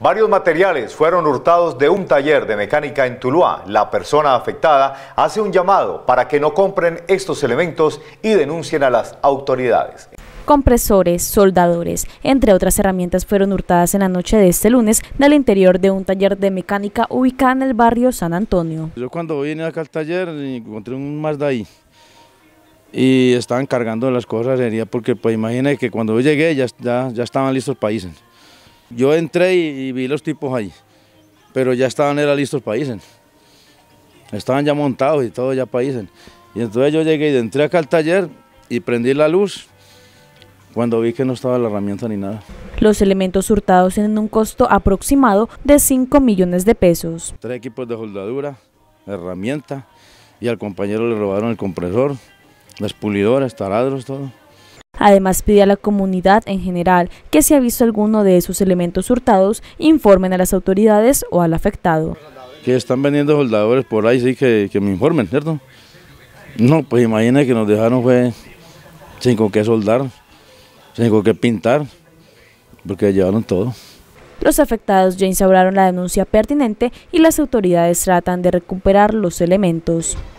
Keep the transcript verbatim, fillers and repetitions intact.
Varios materiales fueron hurtados de un taller de mecánica en Tuluá. La persona afectada hace un llamado para que no compren estos elementos y denuncien a las autoridades. Compresores, soldadores, entre otras herramientas fueron hurtadas en la noche de este lunes del interior de un taller de mecánica ubicado en el barrio San Antonio. Yo cuando vine acá al taller encontré un Mazda ahí y estaban cargando las cosas, sería porque pues imagínate que cuando yo llegué ya, ya, ya estaban listos para irse. Yo entré y, y vi los tipos ahí, pero ya estaban era listos para irse. Estaban ya montados y todo ya para irse. Y entonces yo llegué y entré acá al taller y prendí la luz cuando vi que no estaba la herramienta ni nada. Los elementos hurtados tienen un costo aproximado de cinco millones de pesos. Tres equipos de soldadura, herramienta, y al compañero le robaron el compresor, las pulidoras, taladros, todo. Además pide a la comunidad en general que si ha visto alguno de esos elementos hurtados, informen a las autoridades o al afectado. Que están vendiendo soldadores por ahí, sí, que, que me informen, ¿cierto? No, pues imagina que nos dejaron fue sin con qué soldar, sin con qué pintar, porque llevaron todo. Los afectados ya instauraron la denuncia pertinente y las autoridades tratan de recuperar los elementos.